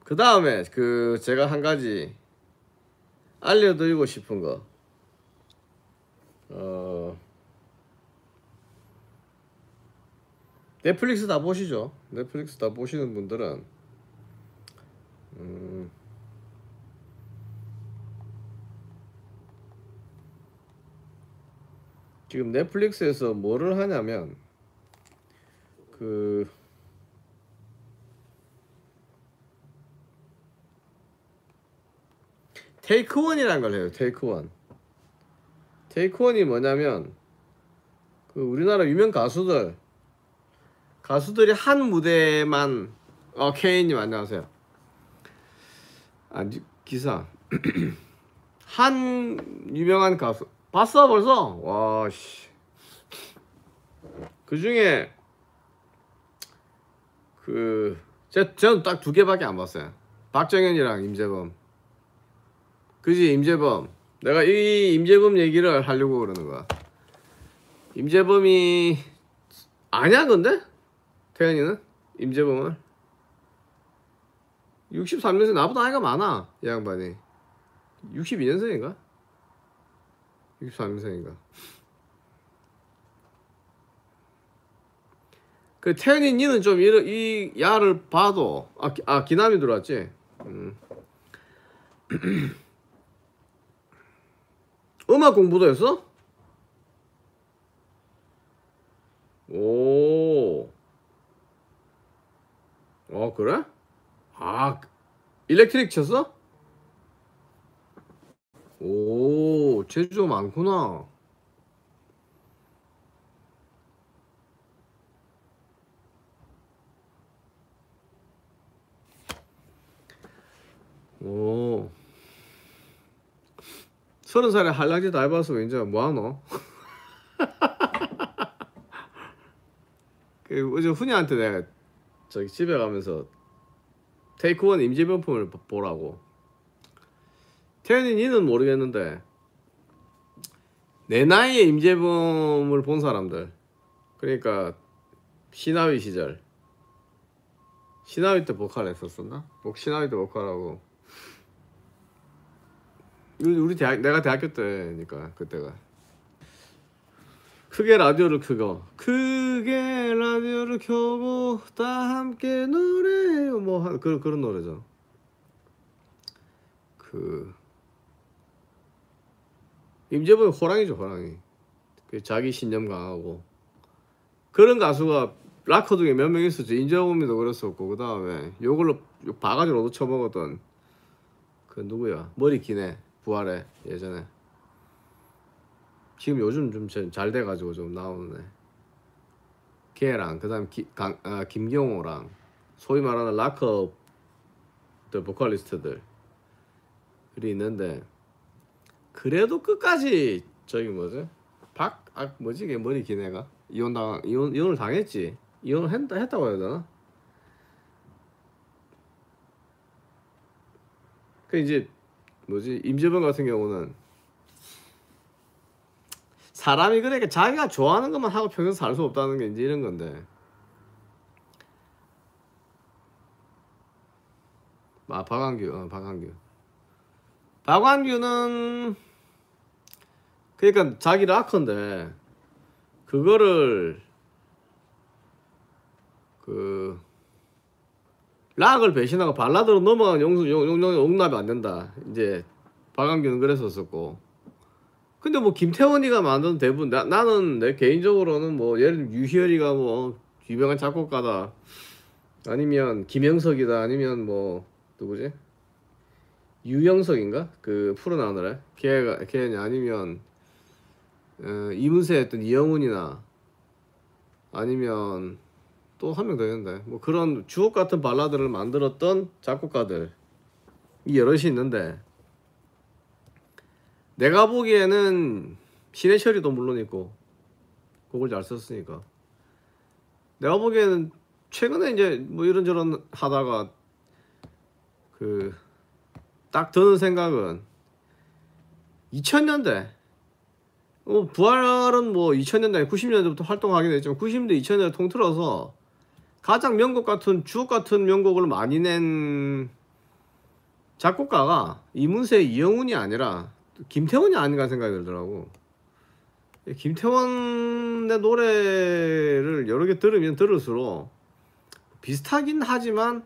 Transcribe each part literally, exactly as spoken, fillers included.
그 다음에 그 제가 한 가지 알려드리고 싶은 거, 어 넷플릭스 다 보시죠. 넷플릭스 다 보시는 분들은 음, 지금 넷플릭스에서 뭐를 하냐면 그 테이크원이라는 걸 해요. 테이크원. 테이크원이 뭐냐면 그 우리나라 유명 가수들 가수들이 한 무대만. 어 케이님 안녕하세요. 아 기사 한 유명한 가수 봤어 벌써? 와씨. 그 중에 그 제, 저는 딱 두 개밖에 안 봤어요. 박정현이랑 임재범. 그지 임재범. 내가 이 임재범 얘기를 하려고 그러는 거야. 임재범이 아냐 근데? 태현이는? 임재범을? 육십삼 년생 나보다 나이가 많아 이 양반이. 육십이 년생인가? 육십삼 년생인가? 그 태현이 니는 좀 이, 이 야를 봐도 아, 아 기남이 들어왔지. 음. 음악 공부도 했어? 오. 어 그래? 아 일렉트릭 쳤어? 오 재주가 많구나. 오 서른 살에 한량지 다 해봤으면 이제 뭐하노? 그 어제 훈이한테 내가 저기 집에 가면서 테이크원 임재범품을 보라고. 태현이 니는 모르겠는데 내 나이에 임재범을 본 사람들, 그러니까 신하위 시절, 신하위 때 보컬 했었었나? 뭐 신하위 때 보컬하고 우리 대학 내가 대학교 때니까 그때가. 크게 라디오를 켜고 크게 라디오를 켜고 다 함께 노래해요 뭐 한 그런 그런 노래죠. 그 임재범이 호랑이죠 호랑이. 그 자기 신념 강하고 그런 가수가 락커 중에 몇 명 있었죠. 임재범이도 그랬었고 그 다음에 요걸로 바가지로 얻어 쳐먹었던 그 누구야 머리 기네 부활해 예전에. 지금 요즘 좀 잘 돼가지고 좀 나오네. 걔랑 그 다음 아, 김경호랑 소위 말하는 락커들 보컬리스트들이 있는데 그래도 끝까지 저기 뭐지 박 아 뭐지 걔 머리 긴 애가 이혼 당 이혼 이혼을 당했지. 이혼을 했다 했다고 해야 되나? 그 이제 뭐지 임재범 같은 경우는 사람이 그러니까 자기가 좋아하는 것만 하고 평생 살 수 없다는 게 이제 이런 건데. 아 박완규 어 박완규 박완규는 그러니까 자기 락커인데 그거를 그 락을 배신하고 발라드로 넘어간 용수 용용 용납이 안 된다. 이제 박완규는 그랬었었고. 근데 뭐 김태원이가 만든 대부분 나, 나는 내 개인적으로는 뭐 예를 들면 유희열이가 뭐 유명한 작곡가다 아니면 김영석이다 아니면 뭐 누구지 유영석인가 그 프로 나오느라 걔가 걔냐 아니면 어, 이문세 했던 이영훈이나 아니면 또 한 명 더 있는데 뭐 그런 주옥 같은 발라드를 만들었던 작곡가들이 여럿이 있는데 내가 보기에는 신해철이도 물론 있고 곡을 잘 썼으니까 내가 보기에는 최근에 이제 뭐 이런저런 하다가 그 딱 드는 생각은 이천 년대 어, 부활은 뭐 이천 년대 구십 년대부터 활동하긴 했지만 구십 년대 이천 년대 통틀어서 가장 명곡 같은 주옥 같은 명곡을 많이 낸 작곡가가 이문세, 이영훈이 아니라 김태원이 아닌가 생각이 들더라고. 김태원의 노래를 여러 개 들으면 들을수록 비슷하긴 하지만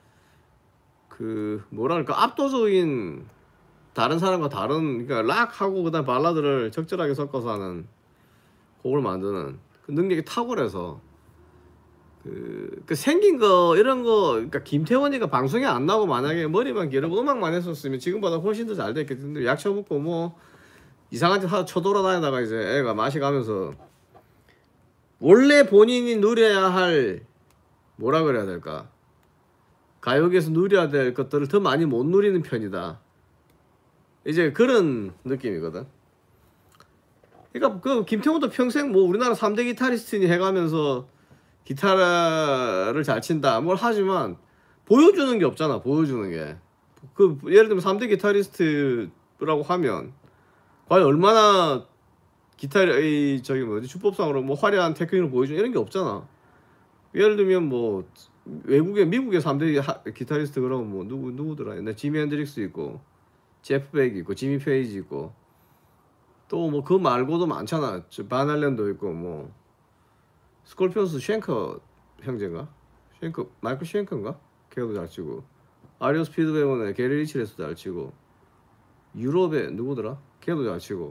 그 뭐랄까 압도적인 다른 사람과 다른, 그러니까 락하고 그다음 발라드를 적절하게 섞어서 하는 곡을 만드는 그 능력이 탁월해서 그, 그 생긴 거 이런 거, 그러니까 김태원이가 방송에 안 나오고 만약에 머리만 기르고 음악만 했었으면 지금보다 훨씬 더 잘 됐겠는데 약 쳐먹고 뭐 이상한 짓 하다 쳐돌아다니다가 이제 애가 맛이 가면서 원래 본인이 누려야 할, 뭐라 그래야 될까, 가요계에서 누려야 될 것들을 더 많이 못 누리는 편이다, 이제 그런 느낌이거든. 그러니까 그 김태훈도 평생 뭐 우리나라 삼 대 기타리스트니 해가면서 기타를 잘 친다 뭘 하지만 보여주는 게 없잖아. 보여주는 게 그 예를 들면 삼 대 기타리스트라고 하면 과연 얼마나 기타 이 저기 뭐지 주법상으로 뭐 화려한 테크닉을 보여주는 이런 게 없잖아. 예를 들면 뭐 외국의 미국의 삼 대 기타리스트 그러면 뭐 누구 누구더라. 옛날 지미 핸드릭스 있고 제프 백 있고 지미 페이지 있고 또 뭐 그 말고도 많잖아. 반 알렌도 있고 뭐 스콜피온스 쉔커 형제인가? 쉔커 마이클 쉔커인가? 걔도 잘 치고 아리오 스피드웨어는 게리 리치레스도 잘 치고 유럽에 누구더라? 걔도 잘 치고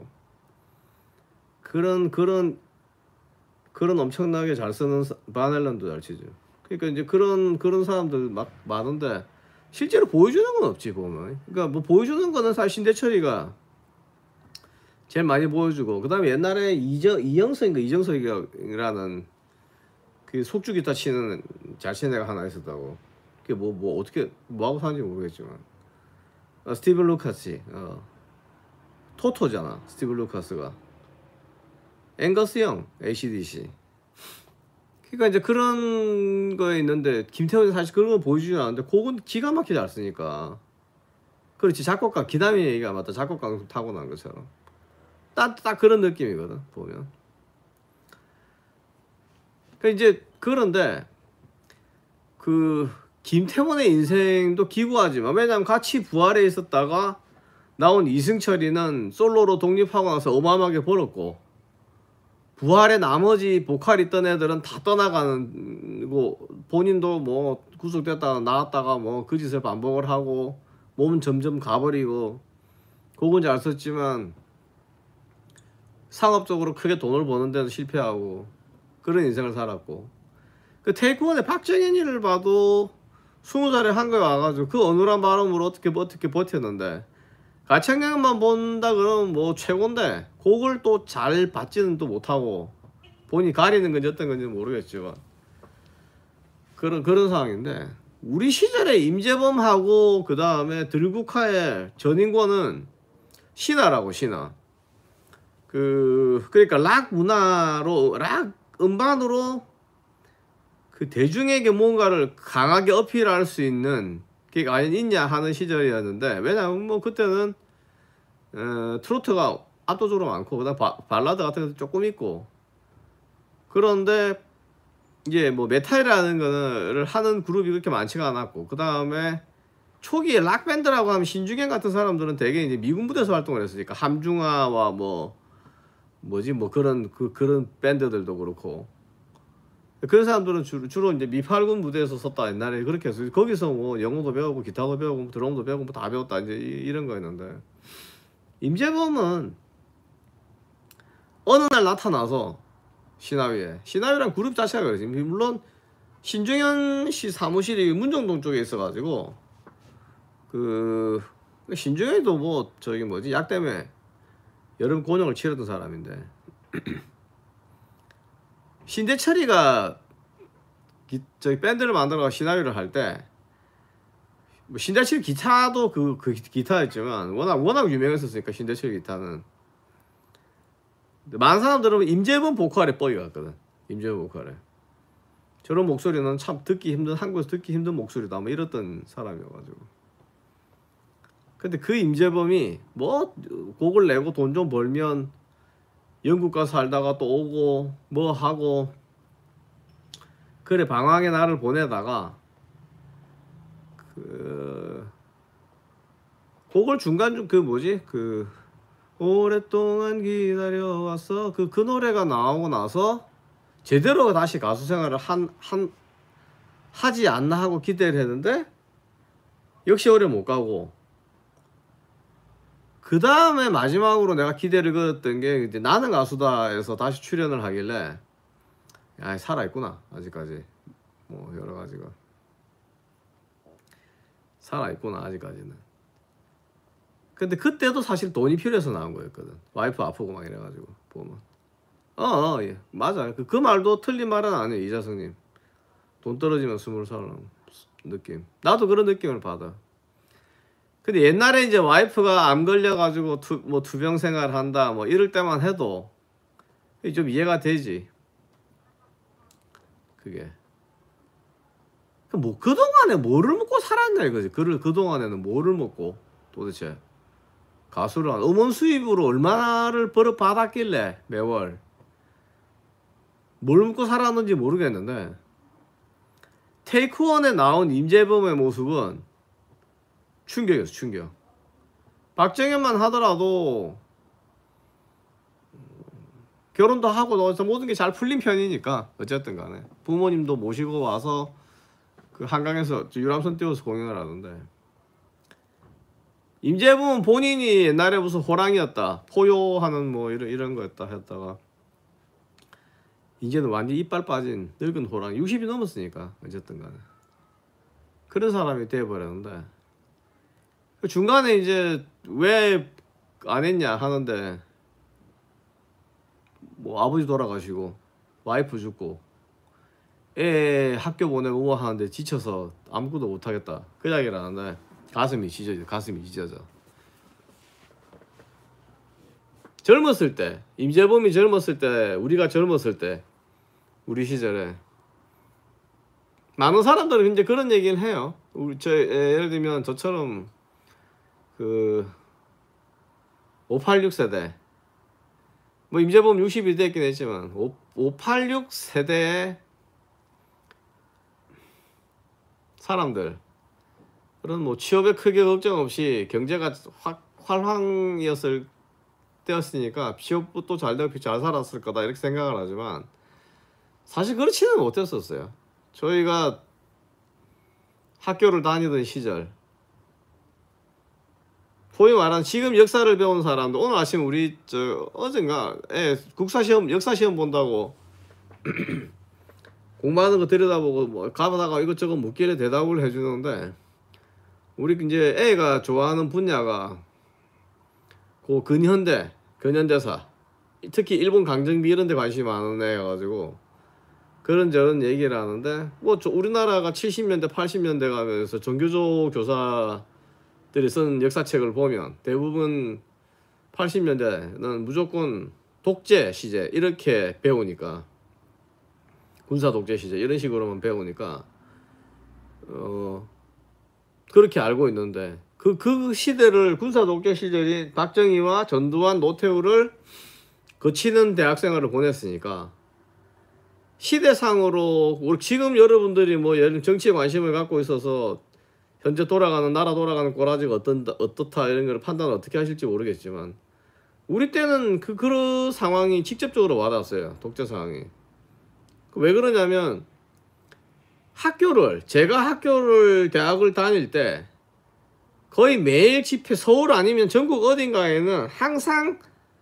그런 그런 그런 엄청나게 잘 쓰는 반 알렌도 잘 치죠. 그러니까 이제 그런 그런 사람들 막 많은데 실제로 보여주는 건 없지 보면. 그러니까 뭐 보여주는 거는 사실 신대철이가 제일 많이 보여주고 그 다음에 옛날에 이정 이영석인가 이정석이라는 그 속주 기타 치는 잘 치는 애가 하나 있었다고. 그게 뭐 뭐 어떻게 뭐 하고 사는지 모르겠지만 어, 스티븐 루카스 어. 토토잖아 스티븐 루카스가. 앵거스 영 에이씨디씨. 그러니까 이제 그런 거에 있는데 김태훈이 사실 그런 거 보여주지 않는데 곡은 기가 막히게 잘 쓰니까. 그렇지 작곡가 기담이 얘기가 맞다. 작곡가 타고난 것처럼 딱, 딱 그런 느낌이거든 보면. 그 이제 그런데 그 김태원의 인생도 기구하지만 왜냐면 같이 부활에 있었다가 나온 이승철이는 솔로로 독립하고 나서 어마어마하게 벌었고 부활의 나머지 보컬 있던 애들은 다 떠나가는 거 본인도 뭐 구속됐다가 나왔다가 뭐 그 짓을 반복을 하고 몸은 점점 가버리고 곡은 잘 썼지만 상업적으로 크게 돈을 버는 데도 실패하고 그런 인생을 살았고 그 테이크원의 박정현이를 봐도 스무 살에 한국에 와가지고 그 어눌한 발음으로 어떻게 어떻게 버텼는데 가창력만 본다 그러면 뭐 최고인데 곡을 또 잘 받지는 또 못하고 본인이 가리는 건지 어떤 건지 모르겠지만 그런 그런 상황인데 우리 시절에 임재범하고 그 다음에 들국화의 전인권은 신화라고 신화. 그 그러니까 락 문화로 락 음반으로 그 대중에게 뭔가를 강하게 어필할 수 있는 게 과연 있냐 하는 시절이었는데 왜냐면 뭐 그때는 어, 트로트가 압도적으로 많고 그다음 바, 발라드 같은 것도 조금 있고 그런데 이제 뭐 메탈이라는 거를 하는 그룹이 그렇게 많지가 않았고 그 다음에 초기에 락 밴드라고 하면 신중현 같은 사람들은 되게 이제 미군 부대에서 활동을 했으니까 함중아와 뭐 뭐지 뭐 그런 그 그런 밴드들도 그렇고 그런 사람들은 주로, 주로 이제 미팔군 무대에서 썼다 옛날에 그렇게 해서 거기서 뭐 영어도 배우고 기타도 배우고 드럼도 배우고 뭐 다 배웠다 이제 이, 이런 거였는데 임재범은 어느 날 나타나서 신화위에 신화위란 그룹 자체가 그러지. 물론 신중현 씨 사무실이 문정동 쪽에 있어가지고 그 신중현이도 뭐 저기 뭐지 약 때문에 여름 곤욕을 치르던 사람인데 신대철이가 기, 저기 밴드를 만들어서 신화위를 할 때 뭐 신대철 기타도 그, 그 기타였지만 워낙 워낙 유명했었으니까 신대철 기타는 많은 사람들은 임재범 보컬에 뻑이 갔거든. 임재범 보컬에 저런 목소리는 참 듣기 힘든 한국에서 듣기 힘든 목소리다 뭐 이랬던 사람이어가지고 근데 그 임재범이 뭐 곡을 내고 돈 좀 벌면 영국 가서 살다가 또 오고 뭐 하고 그래 방황의 날을 보내다가 그 그걸 중간 중 그 뭐지 그 오랫동안 기다려왔어 그 그 노래가 나오고 나서 제대로 다시 가수 생활을 한 한 하지 않나 하고 기대를 했는데 역시 오래 못 가고, 그 다음에 마지막으로 내가 기대를 걸었던 게 이제 나는 가수다에서 다시 출연을 하길래 야 살아있구나 아직까지 뭐 여러 가지가 살아있구나 아직까지는. 근데 그때도 사실 돈이 필요해서 나온 거였거든. 와이프 아프고 막 이래가지고 보면 어, 어 예. 맞아요. 그, 그 말도 틀린 말은 아니에요 이자성님. 돈 떨어지면 스물 살 느낌. 나도 그런 느낌을 받아. 근데 옛날에 이제 와이프가 암 걸려가지고 투, 뭐 투병 생활 한다 뭐 이럴 때만 해도 좀 이해가 되지. 그게 뭐 그동안에 뭐를 먹고 살았냐 이거지. 그를 그동안에는 뭐를 먹고 도대체 가수를 한 음원 수입으로 얼마를 벌어 받았길래 매월 뭘 먹고 살았는지 모르겠는데, 테이크원에 나온 임재범의 모습은 충격이었어. 충격. 박정현만 하더라도 결혼도 하고 모든 게 잘 풀린 편이니까 어쨌든 간에 부모님도 모시고 와서 그 한강에서 유람선 띄워서 공연을 하던데, 임재범은 본인이 옛날에 무슨 호랑이였다 포효하는 뭐 이런 이런 거였다 했다가 이제는 완전 이빨 빠진 늙은 호랑이, 육십이 넘었으니까 어쨌든 간에 그런 사람이 돼버렸는데, 중간에 이제 왜 안 했냐 하는데 뭐 아버지 돌아가시고 와이프 죽고 애 학교 보내고 우와 하는데 지쳐서 아무것도 못하겠다 그 이야기를 하는데 가슴이 찢어져. 가슴이 찢어져. 젊었을 때, 임재범이 젊었을 때, 우리가 젊었을 때, 우리 시절에 많은 사람들은 이제 그런 얘기를 해요. 우리 저 예를 들면 저처럼 그 오팔육 세대, 뭐 임재범 육십이 됐긴 했지만 오팔육 세대의 사람들, 그런 뭐 취업에 크게 걱정 없이 경제가 확 활황이었을 때였으니까 취업도 잘 되고 잘 살았을 거다 이렇게 생각을 하지만 사실 그렇지는 못했었어요. 저희가 학교를 다니던 시절, 소위 말하는 지금 역사를 배운 사람도 오늘 아침 우리 저 어젠가 애 국사 시험 역사 시험 본다고 공부하는 거 들여다보고 뭐 가다가 이것저것 묻기를 대답을 해주는데, 우리 이제 애가 좋아하는 분야가 그 근현대, 근현대사, 특히 일본 강점기 이런 데 관심이 많은 애여가지고 그런저런 얘기를 하는데, 뭐 우리나라가 칠십 년대 팔십 년대 가면서 정교조 교사들이 쓴 역사책을 보면 대부분 팔십 년대는 무조건 독재 시제 이렇게 배우니까, 군사 독재 시제 이런 식으로만 배우니까 어 그렇게 알고 있는데, 그, 그 시대를 군사 독재 시절이 박정희와 전두환, 노태우를 거치는 대학생활을 보냈으니까 시대상으로 우리 지금 여러분들이 뭐 정치에 관심을 갖고 있어서 현재 돌아가는 나라 돌아가는 꼬라지가 어떤 어떻다 이런 걸 판단을 어떻게 하실지 모르겠지만 우리 때는 그 그런 상황이 직접적으로 와닿았어요. 독재 상황이. 왜 그러냐면 학교를 제가 학교를 대학을 다닐 때 거의 매일 집회, 서울 아니면 전국 어딘가에는 항상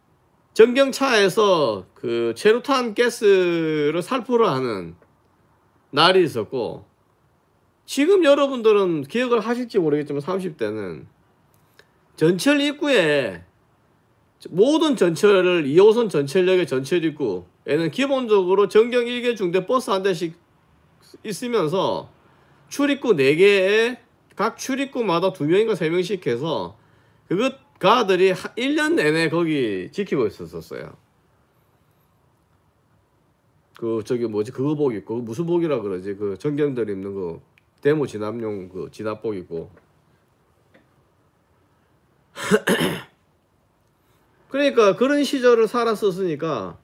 전경차에서 그 최루탄 가스를 살포를 하는 날이 있었고, 지금 여러분들은 기억을 하실지 모르겠지만 삼십 대는 전철 입구에 모든 전철을 이 호선 전철역의 전철 입구에는 기본적으로 전경 일 개 중대 버스 한 대씩 있으면서 출입구 네 개에 각 출입구마다 두 명인가 세 명씩 해서 그것 가들이 일 년 내내 거기 지키고 있었어요. 그 저기 뭐지 그거 복 입고 무슨 복이라 그러지, 그 전경들 입는 거 데모 진압용 그 진압복 입고 그러니까 그런 시절을 살았었으니까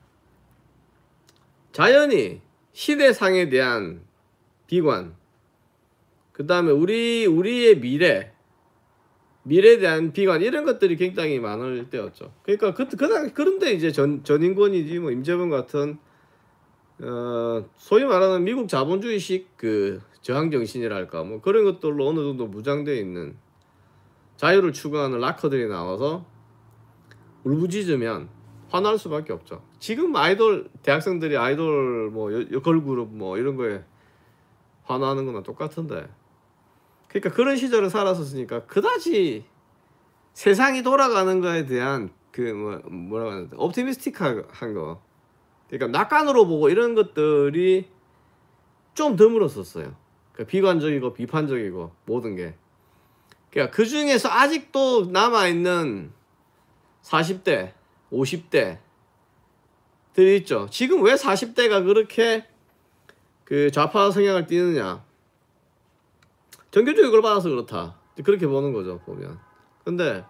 자연히 시대상에 대한 비관, 그 다음에 우리 우리의 미래, 미래에 대한 비관 이런 것들이 굉장히 많을 때였죠. 그러니까 그, 그 그런데 이제 전 전인권이지 뭐 임재범 같은 어 소위 말하는 미국 자본주의식 그 저항 정신이랄까 뭐 그런 것들로 어느 정도 무장되어 있는 자유를 추구하는 락커들이 나와서 울부짖으면 화날 수밖에 없죠. 지금 아이돌 대학생들이 아이돌 뭐 걸그룹 뭐 이런 거에 화나는 거나 똑같은데, 그러니까 그런 시절을 살았었으니까 그다지 세상이 돌아가는 거에 대한 그 뭐 뭐라고 하는데 옵티미스틱한 거, 그러니까 낙관으로 보고 이런 것들이 좀 드물었었어요. 그러니까 비관적이고 비판적이고 모든 게. 그러니까 그 중에서 아직도 남아 있는 사십 대, 오십 대들이 있죠. 지금 왜 사십 대가 그렇게 그 좌파 성향을 띠느냐? 정규 교육을 받아서 그렇다. 그렇게 보는 거죠, 보면. 근데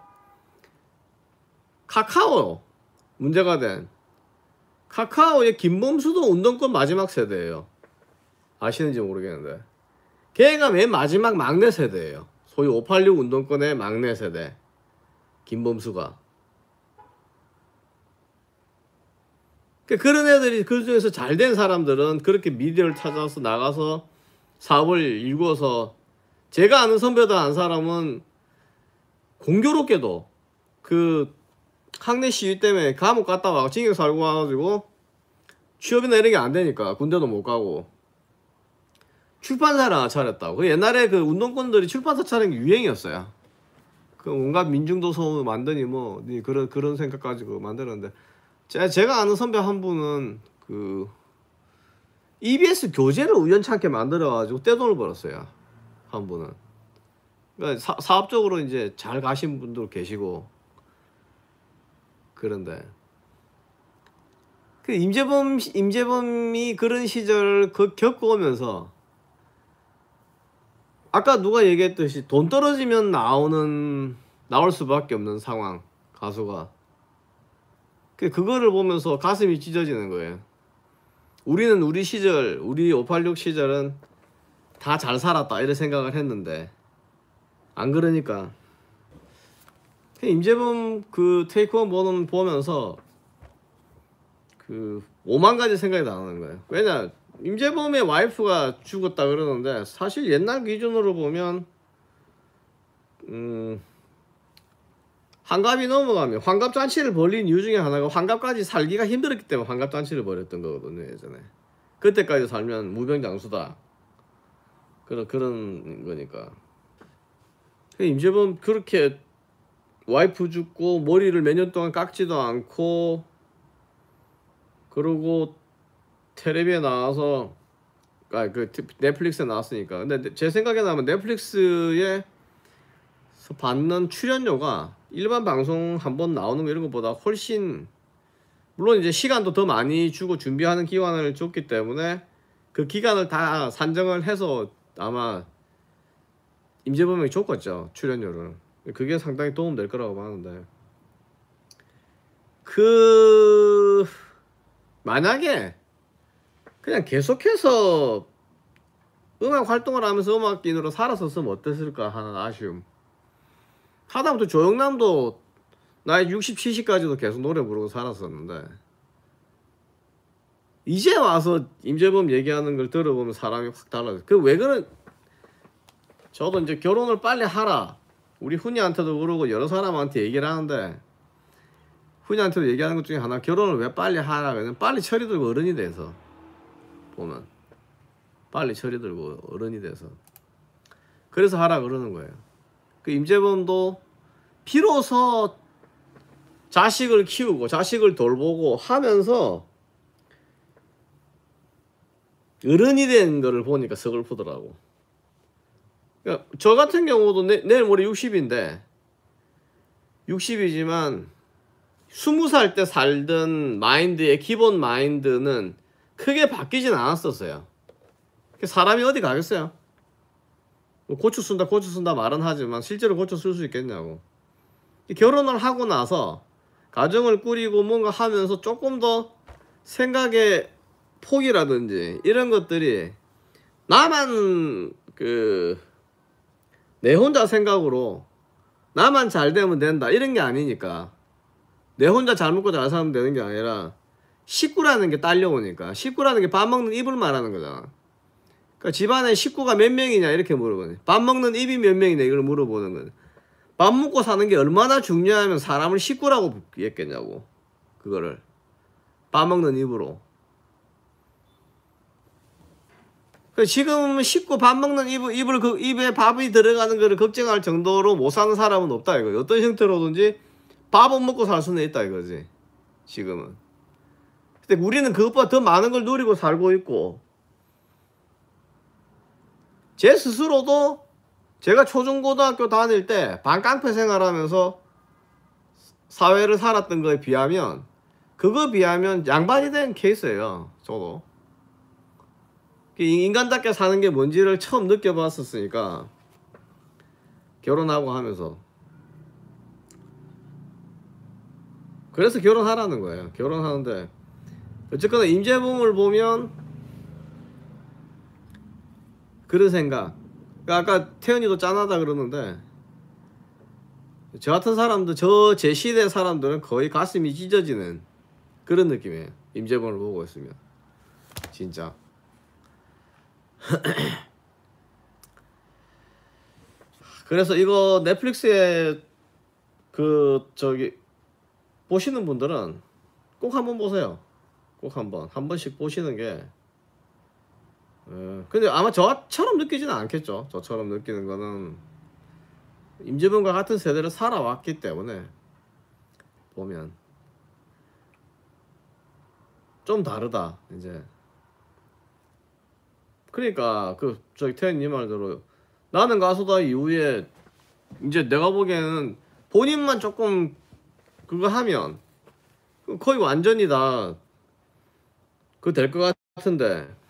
카카오 문제가 된 카카오의 김범수도 운동권 마지막 세대예요. 아시는지 모르겠는데 걔가 맨 마지막 막내 세대예요. 소위 오팔육 운동권의 막내 세대 김범수가. 그런 애들이 그 중에서 잘된 사람들은 그렇게 미디어를 찾아서 나가서 사업을 일구어서, 제가 아는 선배들 한 사람은 공교롭게도 그 학내 시위 때문에 감옥 갔다 와서 징역 살고 와가지고 취업이나 이런 게 안 되니까 군대도 못 가고 출판사를 하나 차렸다고. 그 옛날에 그 운동권들이 출판사 차리는 게 유행이었어요. 그 온갖 민중도서 만드니 뭐 그런 그런 생각 가지고 만들었는데, 제가, 제가 아는 선배 한 분은 그 이비에스 교재를 우연찮게 만들어가지고 떼돈을 벌었어요. 한 분은. 그러니까 사, 사업적으로 이제 잘 가신 분도 계시고 그런데 그 임재범 임재범이 그런 시절 그 겪어오면서 아까 누가 얘기했듯이 돈 떨어지면 나오는 나올 수밖에 없는 상황, 가수가. 그거를 보면서 가슴이 찢어지는 거예요. 우리는 우리 시절, 우리 오팔육 시절은 다 잘 살았다 이런 생각을 했는데 안 그러니까. 임재범 그 테이크원 보는 보면서 그 오만 가지 생각이 나는 거예요. 왜냐, 임재범의 와이프가 죽었다 그러는데 사실 옛날 기준으로 보면 음 환갑이 넘어가면, 환갑잔치를 벌린 이유 중에 하나가 환갑까지 살기가 힘들었기 때문에 환갑잔치를 벌였던 거거든요, 예전에. 그때까지 살면 무병장수다. 그런, 그런 거니까. 임재범 그렇게 와이프 죽고 머리를 몇 년 동안 깎지도 않고 그러고 텔레비에 나와서, 아, 그 넷플릭스에 나왔으니까. 근데 제 생각에 나면 넷플릭스에 받는 출연료가 일반 방송 한번 나오는 거 이런 것보다 훨씬, 물론 이제 시간도 더 많이 주고 준비하는 기간을 줬기 때문에 그 기간을 다 산정을 해서 아마 임재범에게 줬겠죠, 출연료를. 그게 상당히 도움될 거라고 봐는데, 그 만약에 그냥 계속해서 음악 활동을 하면서 음악인으로 살았었으면 어땠을까 하는 아쉬움. 하다못해 조영남도 나이 육십, 칠십까지도 계속 노래 부르고 살았었는데, 이제 와서 임재범 얘기하는 걸 들어보면 사람이 확 달라져. 그 왜 그런, 저도 이제 결혼을 빨리 하라, 우리 훈이한테도 그러고 여러 사람한테 얘기를 하는데, 훈이한테도 얘기하는 것 중에 하나, 결혼을 왜 빨리 하라, 그냥 빨리 철이 들고 어른이 돼서 보면, 빨리 철이 들고 어른이 돼서 그래서 하라 그러는 거예요. 그 임재범도 비로소 자식을 키우고 자식을 돌보고 하면서 어른이 된 거를 보니까 서글프더라고. 그러니까 저 같은 경우도 내, 내일 모레 육십인데 육십이지만 스무 살 때 살던 마인드의 기본 마인드는 크게 바뀌진 않았었어요. 사람이 어디 가겠어요? 고추 쓴다 고추 쓴다 말은 하지만 실제로 고추 쓸 수 있겠냐고. 결혼을 하고 나서 가정을 꾸리고 뭔가 하면서 조금 더 생각의 폭이라든지 이런 것들이 나만 그 내 혼자 생각으로 나만 잘 되면 된다 이런 게 아니니까, 내 혼자 잘 먹고 잘 살면 되는 게 아니라 식구라는 게 딸려오니까, 식구라는 게 밥 먹는 입을 말하는 거잖아. 그러니까 집안에 식구가 몇 명이냐 이렇게 물어보네. 밥 먹는 입이 몇 명이냐 이걸 물어보는 거네. 밥 먹고 사는 게 얼마나 중요하면 사람을 식구라고 했겠냐고. 그거를 밥 먹는 입으로. 지금 식구 밥 먹는 입, 입을 그 입에 밥이 들어가는 거를 걱정할 정도로 못 사는 사람은 없다 이거. 어떤 형태로든지 밥은 먹고 살 수는 있다 이거지 지금은. 근데 우리는 그것보다 더 많은 걸 누리고 살고 있고, 제 스스로도 제가 초중고등학교 다닐 때 반깡패 생활하면서 사회를 살았던 거에 비하면, 그거 비하면 양반이 된 케이스예요. 저도 인간답게 사는 게 뭔지를 처음 느껴봤었으니까, 결혼하고 하면서. 그래서 결혼하라는 거예요. 결혼하는데 어쨌거나 임재범을 보면 그런 생각. 그러니까 아까 태연이도 짠하다 그러는데, 저 같은 사람들, 저 제 시대 사람들은 거의 가슴이 찢어지는 그런 느낌이에요. 임재범을 보고 있으면 진짜. 그래서 이거 넷플릭스에 그 저기 보시는 분들은 꼭 한번 보세요. 꼭 한번 한 번씩 보시는 게. 어, 근데 아마 저처럼 느끼지는 않겠죠. 저처럼 느끼는 거는 임재범과 같은 세대를 살아왔기 때문에 보면 좀 다르다 이제. 그러니까 그 저기 태연님 말대로 나는 가수다 이후에 이제 내가 보기에는 본인만 조금 그거 하면 거의 완전히 다 그거 될 것 같은데,